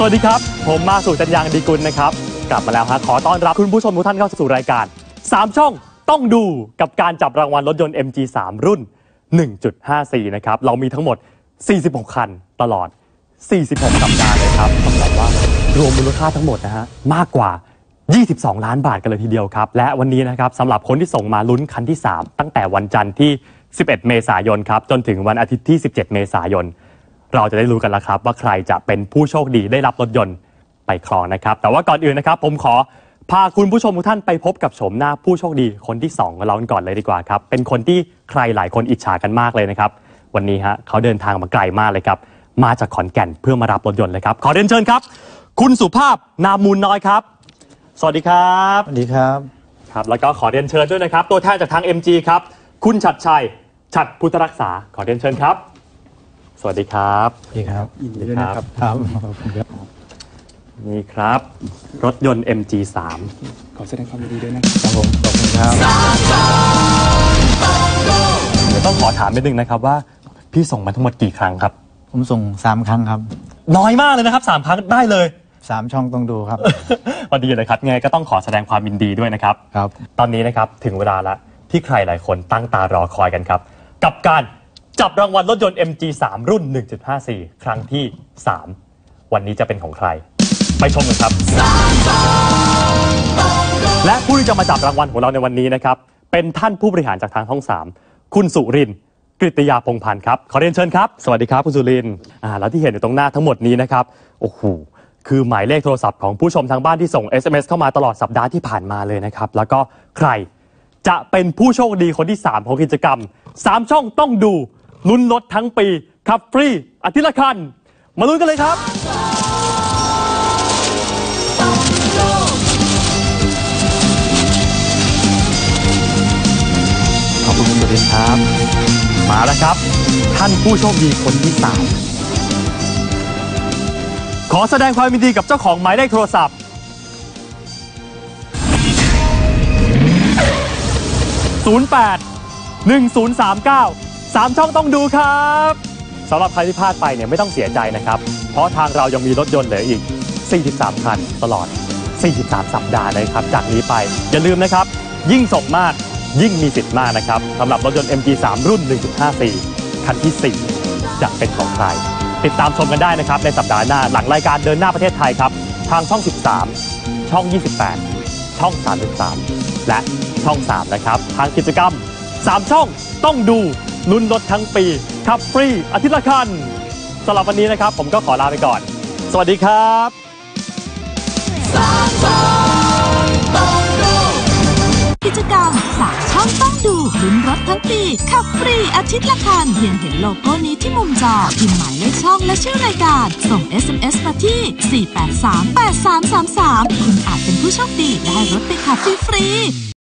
วัสดีครับผมมาสู่จันยางดีกุลนะครับกลับมาแล้วขอต้อนรับคุณผู้ชมทุกท่านเข้าสู่รายการ3ช่องต้องดูกับการจับรางวัลรถยนต์ MG3 รุ่น 1.54 นะครับเรามีทั้งหมด46คันตลอด46สัปดาห์เลยครับต้องบอกว่ารวมมูลค่าทั้งหมดมากกว่า22ล้านบาทกันเลยทีเดียวครับและวันนี้นะครับสำหรับคนที่ส่งมาลุ้นคันที่3ตั้งแต่วันจันทร์ที่11เมษายนครับจนถึงวันอาทิตย์ที่17เมษายนเราจะได้รู้กันแล้วครับว่าใครจะเป็นผู้โชคดีได้รับรถยนต์ไปครองนะครับแต่ว่าก่อนอื่นนะครับผมขอพาคุณผู้ชมทุกท่านไปพบกับโฉมหน้าผู้โชคดีคนที่2ของเราก่อนเลยดีกว่าครับเป็นคนที่ใครหลายคนอิจฉากันมากเลยนะครับวันนี้เขาเดินทางมาไกลมากเลยครับมาจากขอนแก่นเพื่อมารับรถยนต์เลยครับขอเรียนเชิญครับคุณสุภาพนามมูลน้อยครับสวัสดีครับสวัสดีครับครับแล้วก็ขอเรียนเชิญด้วยนะครับตัวแทนจากทาง MG ครับคุณฉัตรชัยฉัตรพุทธรักษาขอเรียนเชิญครับสวัสดีครับสวัสดีครับยินดีด้วยนะครับนี่ครับรถยนต์ MG3 ขอแสดงความยินดีด้วยนะครับผมขอบคุณครับเดี๋ยวต้องขอถามนิดนึงนะครับว่าพี่ส่งมาทั้งหมดกี่ครั้งครับผมส่ง3ครั้งครับน้อยมากเลยนะครับ3ครั้งได้เลย 3ช่องต้องดูครับพอดีเลยครับไงก็ต้องขอแสดงความยินดีด้วยนะครับครับตอนนี้นะครับถึงเวลาแล้วที่ใครหลายคนตั้งตารอคอยกันครับกับการจับรางวัลรถยนต์ MG3 รุ่น 1.54 ครั้งที่3วันนี้จะเป็นของใครไปชมกันครับและผู้ที่จะมาจับรางวัลของเราในวันนี้นะครับเป็นท่านผู้บริหารจากทางช่อง3คุณสุรินทร์กฤตยาพงษ์พันธ์ครับขอเรียนเชิญครับสวัสดีครับคุณสุรินทร์แล้วที่เห็นอยู่ตรงหน้าทั้งหมดนี้นะครับโอ้โหคือหมายเลขโทรศัพท์ของผู้ชมทางบ้านที่ส่ง SMS เข้ามาตลอดสัปดาห์ที่ผ่านมาเลยนะครับแล้วก็ใครจะเป็นผู้โชคดีคนที่3ของกิจกรรม3ช่องต้องดูลุ้นรถทั้งปีขับฟรีอาทิตย์ละคันมาลุ้นกันเลยครับขอบคุณคุณสุรินทร์ครับมาแล้วครับท่านผู้โชคดีคนที่3ขอแสดงความยินดีกับเจ้าของหมายเลขโทรศัพท์081039 3ช่องต้องดูครับสำหรับใครที่พลาดไปเนี่ยไม่ต้องเสียใจนะครับเพราะทางเรายังมีรถยนต์เหลืออีก43คันตลอด43สัปดาห์เลยครับจากนี้ไปอย่าลืมนะครับยิ่งส่งมากยิ่งมีสิทธิ์มากนะครับสำหรับรถยนต์ MG3 รุ่น 1.54 คันที่4จะเป็นของใครติดตามชมกันได้นะครับในสัปดาห์หน้าหลังรายการเดินหน้าประเทศไทยครับทางช่อง13ช่อง28ช่อง33และช่อง3นะครับทางกิจกรรม3ช่องต้องดูลุ้นรถทั้งปีขับฟรีอาทิตย์ละคันสำหรับวันนี้นะครับผมก็ขอลาไปก่อนสวัสดีครับกิจกรรม3ช่องต้องดูลุ้นรถทั้งปีขับฟรีอาทิตย์ละคันเพียงเห็นโลโก้นี้ที่มุมจอพิมพ์หมายเลขช่องและชื่อรายการส่ง SMS มาที่4838333คุณอาจเป็นผู้โชคดีได้รถไปขับฟรี